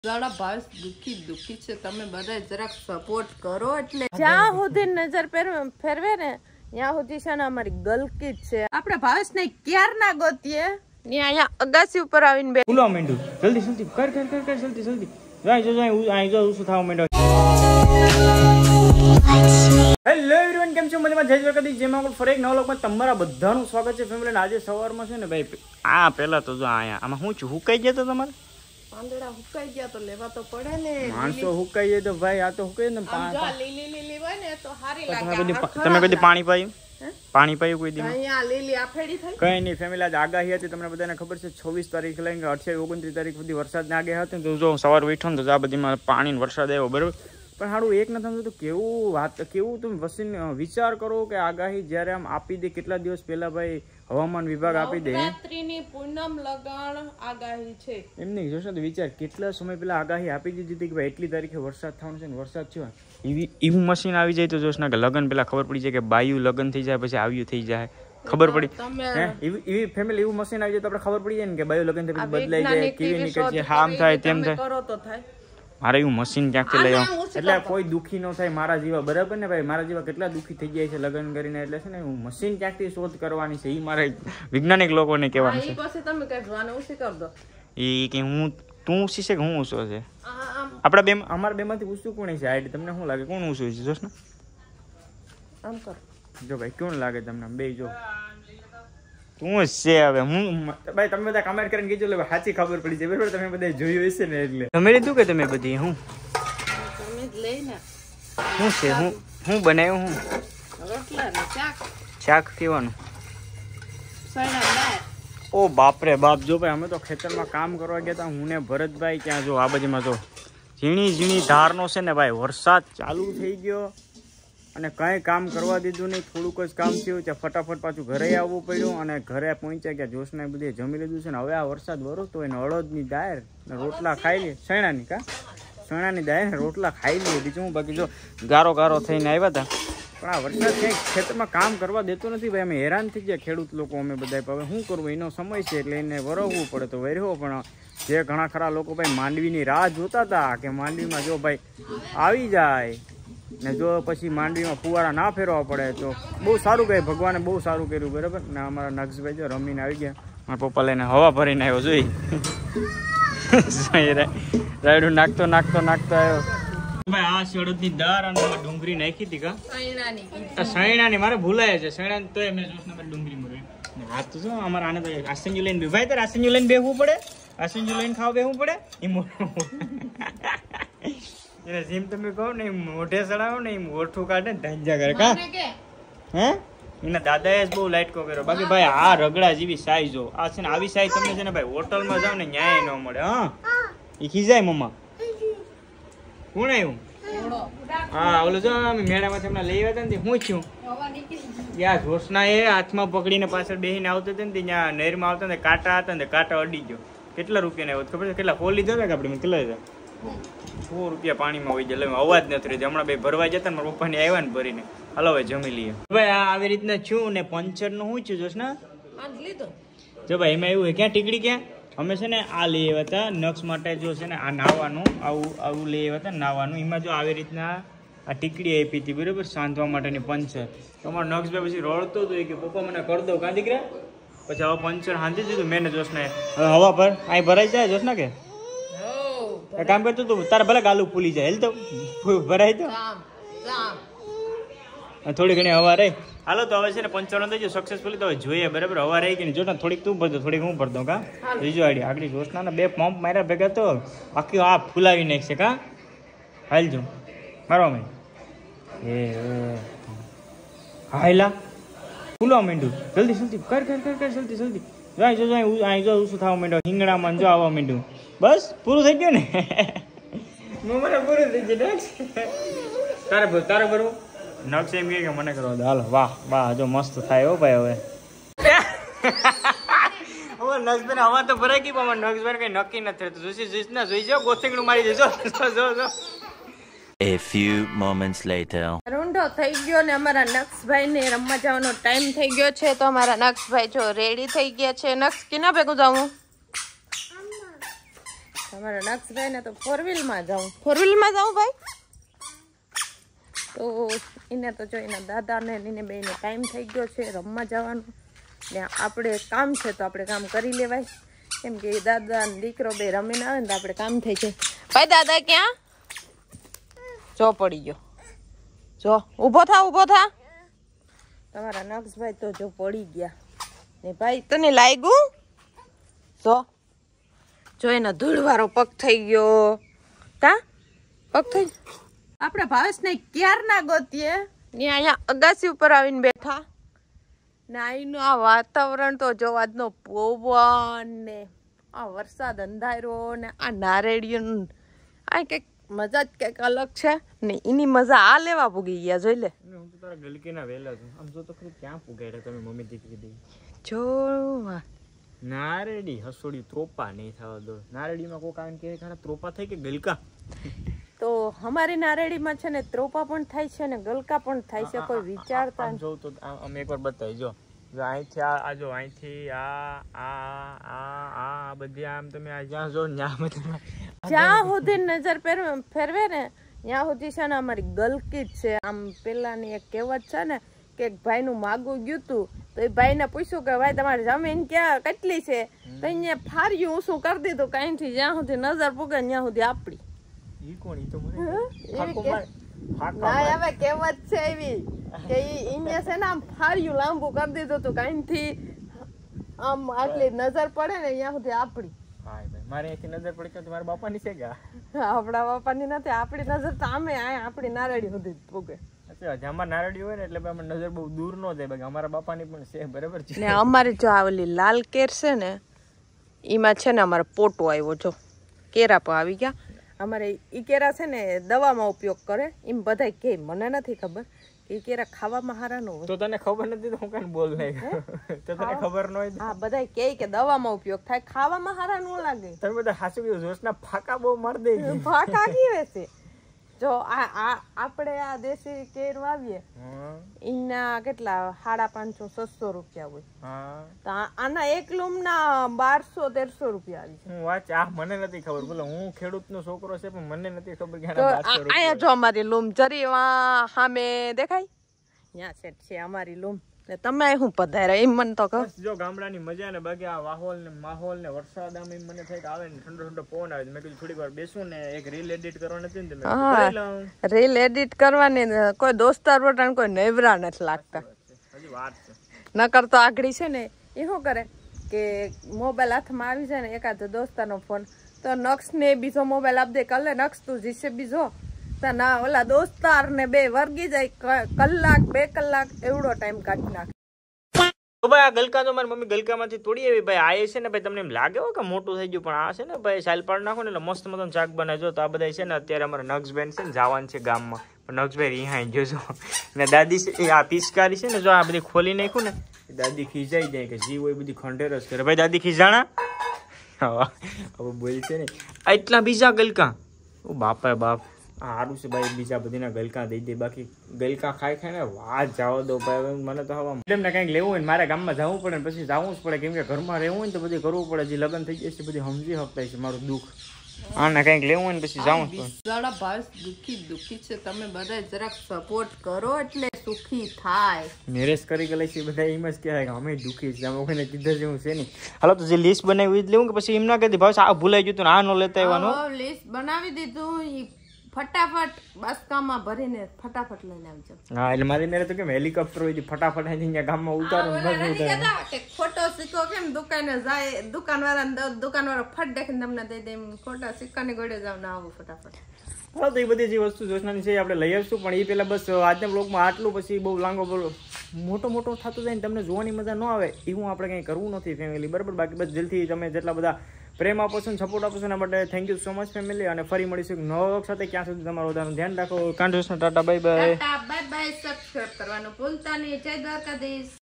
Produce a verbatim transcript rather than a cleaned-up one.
જરા ભાઈ દુખી દુખી છે, તમે બધા જરાક સપોર્ટ કરો. એટલે જ્યાં સુધી નજર ફેરવે ને ત્યાં સુધી છે ને અમારી ગલકી જ છે. આપણે ભાવેશ ને ક્યાર ના ગોતીએ ને અહીંયા અગાસી ઉપર આવીને બે બોલો મેંડુ જલ્દી જલ્દી કર કર કર કર જલ્દી જલ્દી જાય જો જાય આઈ જો ઉસુ થાવ મેંડુ. હેલો એવરીવન, કેમ છો? મજામાં જય જગદીશ. જેમાં આપણે ફરી એક નવા લોકમાં તમારા બધાનું સ્વાગત છે ફેમિલી. આજે સવારમાં છે ને ભાઈ આ પહેલા તો જો આયા આમાં હું છું હુકાઈ ગયા તો તમારે પાંદડા હુકાઈ ગયા તો લેવા તો પડે ને. માણસો હુકાઈ જાય તો ભાઈ આ તો હુકાઈ ને. લીલી લીલી હોય ને તો સારી લાગે. તમે કદી પાણી પાયું? પાણી પાયું કોઈ દી? અહીંયા લીલી આફેડી થઈ. કઈ નહીં ફેમિલી, આજ આગાહી હતી, તમને બધાને ખબર છે. છવ્વીસ તારીખ લઈને અઠ્યાવીસ ઓગણત્રીસ તારીખ સુધી વરસાદની આગાહી હતી. તો જો સવાર ઉઠો ને તો આ બધીમાં પાણી વરસાદ આવ્યો બરોબર. પણ સારું એક નથી સમજતું કેવું વાત કેવું તમે વસીને વિચાર કરો કે આગાહી જ્યારે આમ આપી દે, કેટલા દિવસ પહેલા ભાઈ હવામાન વિભાગ આપી દે રાત્રિની પૂનમ લગાણ આગાહી છે. એમ નહીં જોશો તો વિચાર કેટલા સમય પહેલા આગાહી આપી દીધી હતી કે ભાઈ એટલી તારીખે વરસાદ થવાનો છે ને વરસાદ થયો. એવી એવું મશીન આવી જાય તો જોશ ના કે લગ્ન પહેલા ખબર પડી જાય કે બાયું લગ્ન થઈ જાય પછી આવ્યું થઈ જાય ખબર પડી. એવી ફેમિલી એવું મશીન આવી જાય તો આપણે ખબર પડી જાય ને કે બાયું લગ્ન થઈ પછી બદલાઈ જાય, કેવી નીકળી જાય, હામ થાય તેમ થાય. કરો તો થાય. મારે એવું મશીન ક્યાંકથી લઈ આવું એટલે કોઈ દુઃખી ન થાય મારા જેવા બરાબર ને ભાઈ. મારા જેવા કેટલા દુઃખી થઈ જાય છે લગ્ન કરીને. એટલે છે ને હું મશીન ક્યાંકથી શોધ કરવાની છે એ મારે વૈજ્ઞાનિક લોકોને કહેવાનું છે. પછી તમે કઈ ભણવાનું ઉસી કર દો. એ કે હું તું ઉસી છે કે હું ઉસો છે? આપણા બે અમારા બે માંથી ઉસું કોણ છે? આઈડી તમને શું લાગે કોણ ઉસું છે? જોશ ને આમ કર જો ભાઈ કોણ લાગે તમને બે જો તું છે. હવે હું ભાઈ તમે બધા કમેન્ટ કરીને કીધું એટલે સાચી ખબર પડી જાય બરાબર. તમે બધા જોયું હશે ને એટલે તમે લીધું કે તમે બધી હું તમે જ લઈને શું છે હું હું બનાવ્યું હું રોટલા ને શાક શાક કેવાનું સણા દાળ. ઓ બાપરે બાપ. જો ભાઈ અમે તો ખેતરમાં કામ કરવા ગયા હતા હું ને ભરતભાઈ. ત્યાં જો આ બાજુમાં જો ઝીણી ઝીણી ધારનો છે ને ભાઈ વરસાદ ચાલુ થઈ ગયો અને કંઈ કામ કરવા દીધું નહીં. થોડુંક જ કામ થયું ત્યાં ફટાફટ પાછું ઘરે આવવું પડ્યું અને ઘરે પહોંચ્યા ગયા જોશને બધે જમી લીધું છે ને હવે આ વરસાદ વરસતો હોય ને અડદની દાળ ને રોટલા ખાઈ લે. સણાની કા સણાની દાળ ને રોટલા ખાઈ લે બીજું હું. બાકી જો ગારો ગારો થઈને આવ્યા હતા પણ આ વરસાદ ક્યાંય ખેતરમાં કામ કરવા દેતો નથી ભાઈ. અમે હેરાન થઈ ગયા ખેડૂત લોકો અમે બધા. હવે શું કરવું, એનો સમય છે એટલે એને વરવવું પડે તો વરવો. પણ જે ઘણા ખરા લોકો ભાઈ માંડવીની રાહ જોતા હતા કે માંડવીમાં જો ભાઈ આવી જાય ને જો પછી માંડવીમાં ફુવારા ના ફેરવા પડે તો બહુ સારું કહે. ભગવાને બહુ સારું કર્યું બરાબર ને. અમારા નક્ષભાઈ જો રમીને આવી ગયા. મારા પપ્પા લઈને હવા ભરીને આવ્યો જોઈ રાયડું નાખતો નાખતો નાખતો આવ્યો ભાઈ. આ શેડની દાળ અને ડુંગળી નાખી હતી કા સૈણાની મારે ભૂલાય છે સૈણા તો એમને જોશને ડુંગળી મરે હા તો જો અમારે આને તો આસંજુ લઈને ભાઈ તારે આસંજુ લઈને બેહવું પડે. આસંજુ લઈને ખાવા બેહવું પડે એ એને જેમ તમે કહો ને મોઢે ચડાવો ને એમ ઓઠું કાઢે ને ધાંજા કરે કા હે. એના દાદાએ જ બહુ લાઈટ કો કર્યો. બાકી ભાઈ આ રગડા જેવી સાઈઝ જો આ છે ને આવી સાઈઝ તમને છે ને ભાઈ હોટલમાં જાવ ને ન્યાય ન મળે. હા એ ખીજાય મમ્મા. કોણ આવ્યું? હા ઓલો જો મેળામાંથી હમણાં લઈ આવ્યા હતા ને હું છું ત્યાં જોશના એ હાથમાં પકડીને પાછળ બેસીને આવતો હતો ને ત્યાં નહેરમાં આવતા ને કાંટા હતા ને કાંટા અડી ગયો. કેટલા રૂપિયાને આવ્યો ખબર છે? કેટલા ફોર લીધો હતા કે આપણે કેટલા હતા? સો રૂપિયા પાણીમાં હોય જાય. અવાજ નથી રહેતો. હમણાં બે ભરવા જતા ને મારા પપ્પાને આવ્યા ને ભરીને હાલો હવે જમી લઈએ. ભાઈ આ આવી રીતના છું ને પંચર નું શું છું જોશ ના જો ભાઈ એમાં એવું હોય ક્યાં ટીકડી ક્યાં અમે છે ને આ લઈ આવ્યા હતા નક્ષ માટે જો છે ને આ નાવાનું આવું આવું લઈ આવ્યા હતા નાવાનું. એમાં જો આવી રીતના આ ટીકડી આપી હતી બરાબર સાંધવા માટેની પંચર. તો અમારો નક્ષભાઈ પછી રડતો હતો કે પપ્પા મને કરી દો કાં દીકરા. પછી હવે પંચર હાંધી દીધું મેં ને જોશને. હવે હવા ભર અહીં ભરાઈ જાય જોશ ના કે કામ કરતું તું તારે ભલે ગાલું ફૂલી જાય હેલ તો ભરાય તો થોડી ઘણી હવા રહી. હાલો તો હવે છે ને પંચાણું થઈ ગયું સક્સેસફુલી. તો હવે જોઈએ બરાબર હવા રહી કે નહીં. જો થોડીક તું ભરતો થોડીક હું ભરતો કા બીજું આઈડી આગળ જોશના બે પંપ માર્યા ભેગા તો આખી આ ફૂલાવી નાખશે કા. હાલ જો મારવા માંડ એ હાયલા ફૂલવા માંડ્યું. જલ્દી જલ્દી કર કર કર કર જલ્દી જલ્દી જાય જો જાય અહીં જો શું થવા માંડ્યો હિંગડામાં જો આવવા માંડ્યું. બસ પૂરું થઈ ગયું ને મને પૂરું થઈ ગયું. તારે ભર તારે ભરવું નક્ષ એમ કે મને કરવા દો. હાલો વાહ વાહ જો મસ્ત થાય હો ભાઈ. હવે હવે નક્ષભાઈ હવા તો ભરાઈ ગઈ પણ નક્ષભાઈ કઈ નક્કી નથી થતું. જોશી જોઈશ ના જોઈ જાઓ ગોથીંગડું મારી દેજો. જો જો A few moments later રૂંઢો થઈ ગયો ને અમારા નક્ષભાઈ ને રમવા જવાનો ટાઈમ થઈ ગયો છે. તો અમારા નક્ષભાઈ જો રેડી થઈ ગયા છે. નક્ષ કેના ભેગું જાવું? તમારા નક્ષભાઈ ને તો ફોર વ્હીલ માં જાઉં ફોર વ્હીલ માં જાઉં ભાઈ તો એને તો જો એના દાદા ને એને બે ને ટાઈમ થઈ ગયો છે રમવા જવાનો ને આપણે કામ છે તો આપણે કામ કરી લેવાય કેમ કે દાદા ને દીકરો બે રમીને આવે ને તો આપણે કામ થઈ જાય ભાઈ દાદા ક્યાં જો પડી ગયો જો ઊભો થા ઊભો થા તમારા નક્ષભાઈ તો જો પડી ગયા ને ભાઈ તને લાગ્યું જો જો એનો ધૂળવાળો પગ થઈ ગયો કા પગ થઈ આપણે ભાવેશને ક્યાર ના ગોતીએ ને અહીંયા અગાસી ઉપર આવીને બેઠા ને અહીંનું આ વાતાવરણ તો જો આજનો પવન ને આ વરસાદ અંધાર્યો ને આ નારેડિયું આ કંઈક મજા જ કંઈક અલગ છે ને એની મજા આ લેવા પૂગી ગયા જોઈ લે હું તો તારા ગલકીના વેલા છું આમ જો તો ખરી ક્યાં પુગાડ્યા તમે મમ્મી દીકરી દે જો નારેડી હસોડી ત્રોપા નહીં થવા દો નારેડીમાં કોક આવીને કે ખાના ત્રોપા થઈ કે ગલકા તો અમારી નારેડીમાં છે ને ત્રોપા પણ થાય છે ને ગલકા પણ થાય છે કોઈ વિચારતા આમ જોઉં તો આમ અમે એકવાર બતાવી જો જો અહીંથી આ આ જો અહીંથી આ આ આ આ બધી આમ તમે આ જ્યાં જો ત્યાં તમે જ્યાં સુધી નજર ફેરવે ફેરવે ને ત્યાં સુધી છે ને અમારી ગલકી જ છે આમ પેલાની એક કહેવત છે ને કે એક ભાઈનું માગું ગયું તું તો એ ભાઈને પૂછ્યું કે ભાઈ તમારી જમીન ક્યાં કેટલી છે તો અહીંયા ફાર્યું ઊંસું કરી દીધું કાંઈથી જ્યાં સુધી નજર પૂગે ત્યાં સુધી આપડી ઈ કોણ ઈ તો મને ફાકો માર ફાકો ના હવે કહેવત છે એવી કે ઈ અહીંયા છે ને આમ ફાર્યું લાંબુ કરી દીધું તું કાંઈથી આમ આટલી નજર પડે ને ત્યાં સુધી આપડી હાય ભાઈ મારે અહીંથી નજર પડી કે તમારા બાપાની છે કે આપણા બાપાની નથી આપણી નજર તો આમે આ આપણી નારેડી સુધી જ પૂગે અચ્છા જામાં નારડી હોય ને એટલે અમે નજર બહુ દૂર ન જાય બાકી અમારા બાપાની પણ છે બરાબર છે ને અમારે જો આ ઓલી લાલ કેર છે ને એમાં છે ને અમારે પોટો આવ્યો જો કેરા પણ આવી ગયા અમારે ઈ કેરા છે ને દવામાં ઉપયોગ કરે એમ બધાય કે મને નથી ખબર કે ઈ કેરા ખાવામાં હારા ન હોય તો તને ખબર નથી તો હું કાંઈ બોલ નહીં તો તને ખબર ન હોય હા બધાય કે કે દવામાં ઉપયોગ થાય ખાવામાં હારા ન લાગે તમે બધા હાસુ કીધું જોશના ફાકા બહુ મારી દે છે ફાકા કેવે છે જો આ આ આપણે આ દેશી કેર વાવીએ એના કેટલા સાડા પાંચસો છસો રૂપિયા હોય હા તો આના એક લૂમ ના બારસો તેરસો રૂપિયા આવી છે હું વાંચ આ મને નથી ખબર બોલો હું ખેડૂતનો છોકરો છે પણ મને નથી ખબર કે તો આના બારસો અહીંયા જો અમારી લૂમ જરી વા સામે દેખાય ત્યાં સેટ છે અમારી લૂમ ને તમે શું પધાર્યા એમ મને તો કહો બસ જો ગામડાની મજા ને બાકી આ વાહોલ ને માહોલ ને વરસાદ આમ એમ મને થાય કે આવે ને ઠંડો ઠંડો પવન આવે મેં કીધું થોડીક વાર બેસું ને એક રીલ એડિટ કરવાની હતી ને મેં કરી લઉં રીલ એડિટ કરવાની ને કોઈ દોસ્તાર વટાણ કોઈ નવરા નથી લાગતા હજી વાત છે નકર તો આગળી છે ને એ શું કરે કે મોબાઈલ હાથમાં આવી જાય ને એકાદ દોસ્તારનો ફોન તો નક્ષ ને બીજો મોબાઈલ આપી દે કલે નક્ષ તું જીસે બીજો તો ના ઓલા દોસ્તાર ને બે વર્ગી જાય કલાક બે કલાક એવડો ટાઈમ કાઢી નાખે તો ભાઈ આ ગલકા તો મારી મમ્મી ગલકામાંથી તોડી આવી ભાઈ આ છે ને ભાઈ તમને એમ લાગે કે મોટું થઈ ગયું પણ આ છે ને ભાઈ સાલ પાડ નાખો ને એટલે મસ્ત મતલબ શાક બનાવજો તો આ બધા છે ને અત્યારે અમારા નક્ષબેન છે ને જવાન છે ગામમાં પણ નક્ષભાઈ રિહાઈ ગયો છો ને દાદી છે આ પિચકારી છે ને જો આ બધી ખોલી નાખ્યું ને દાદી ખીજાઈ જાય કે જીવ હોય બધી ખંડેર જ કરે ભાઈ દાદી ખીજાણા હા હવે બોલ છે ને એટલા બીજા ગલકા ઓ બાપા બાપ સારું છે ભાઈ બીજા બધીના ગલકા દઈ દે બાકી ગલકા ખાઈ ખાઈ ને વાત જવા દો ભાઈ મને તો હવે મેડમ ને કંઈક લેવું હોય ને મારા ગામમાં જવું પડે ને પછી જવું જ પડે કેમ કે ઘરમાં રહેવું હોય ને તો બધું કરવું પડે જે લગ્ન થઈ જાય છે બધી સમજી શકતા છે મારું દુઃખ આને કંઈક લેવું હોય ને પછી જવું જ પડે બિચારા ભાવેશ દુઃખી દુઃખી છે તમે બધા જરાક સપોર્ટ કરો એટલે સુખી થાય મેરેજ કરી ગયેલા છે બધા એમ જ કહેવાય કે અમે દુઃખી છે અમે કોઈને કીધા જેવું છે નહીં હાલો તો જે લિસ્ટ બનાવી લેવું કે પછી એમ ના કહેતી ભાવ આ ભૂલાઈ ગયું ને આ ન લેતા આવવાનું લિસ્ટ બનાવી દીધું ફટાફટ બાસકામાં ભરીને ફટાફટ લઈને આવજો હા એટલે મારી મેરે તો કેમ હેલિકોપ્ટર હોય ફટાફટ અહીંયા ગામમાં ઉતારો ખોટો સિક્કો કેમ દુકાને જાય દુકાન વાળા દુકાન વાળો ફટ દેખીને તમને દઈ દે ખોટા સિક્કાની ગોળે જાવ ને આવો ફટાફટ હા તો એ બધી જે વસ્તુ જોશનાની છે આપણે લઈ આવીશું પણ એ પેલા બસ આજના બ્લોગમાં આટલું પછી બહુ લાંબો બોલો મોટો મોટો થતો જાય ને તમને જોવાની મજા ન આવે એવું આપણે કંઈ કરવું નથી ફેમિલી બરાબર બાકી બસ જલ્દી તમે જેટલા બધા પ્રેમ આપો છો સપોર્ટ આપો છો એના માટે thank you so much family અને ફરી મળીશું નવા સાથે ક્યાં સુધી તમારું બધાનું ધ્યાન રાખો કાંઠોસનો tata bye bye bye bye subscribe કરવાનું ભૂલતા નહીં જય દ્વારકાધીશ